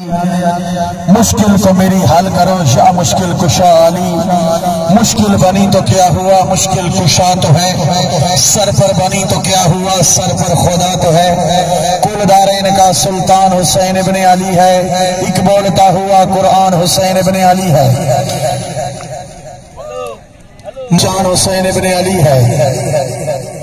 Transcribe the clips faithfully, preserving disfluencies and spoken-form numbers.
مشکل کو میری حل کرو یا مشکل کشا علی، مشکل بنی تو کیا ہوا مشکل کشا تو ہے، سر پر بنی تو کیا ہوا سر پر خدا تو ہے، کل دارین کا سلطان حسین ابن علی ہے، ایک بولتا ہوا قرآن حسین ابن علی ہے، جان حسین ابن علی ہے،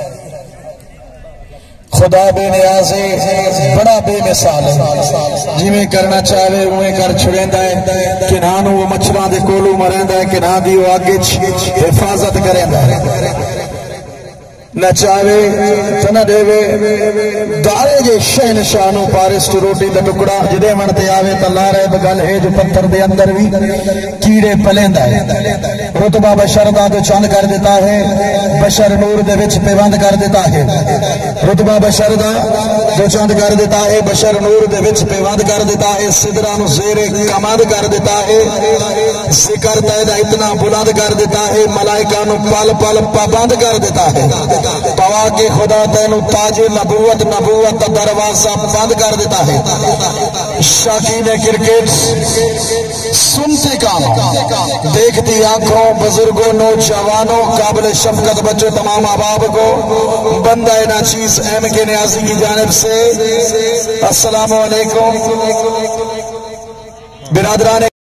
خدا بے نیازے بڑا بے مثال ہے، جی میں کرنا چاہے اوہیں کر چھڑیندا ہے، کہ نانو وہ مچھراں دے کولو مریندا ہے، کہ نہ دی وہ آگے حفاظت کریندا ہے، نہ چاہے تو نہ دے دارے جے شہنشاہنوں پارس تو روٹی دا ٹکڑا جدے منتے آوے تا لارے بگل ہے جو پتھر دے اندر بھی کیڑے پلیندا ہے، رتبہ بشر دا تو چند کر دیتا ہے، بشر نور دے وچ پیوند کر دیتا ہے، رتبہ بشر دا تو چند کر دیتا ہے، بشر نور دے وچ پیوند کر دیتا ہے، صدرانو زیر کمند کر دیتا ہے، ذکر تیدہ اتنا بلند کر دیتا ہے، ملائکانو پل پل پابند کر دیتا ہے، پوا کے خدا تینو تاج نبوت نبوت دروازہ بند کر دیتا ہے، شاکین کرکٹ سنتے کانوں دیکھتی آنکھوں بزرگوں نوجوانوں قابل شفقت بچوں تمام احباب کو بندہ ناچیز ایم کے نیازی کی جانب سے السلام علیکم برادران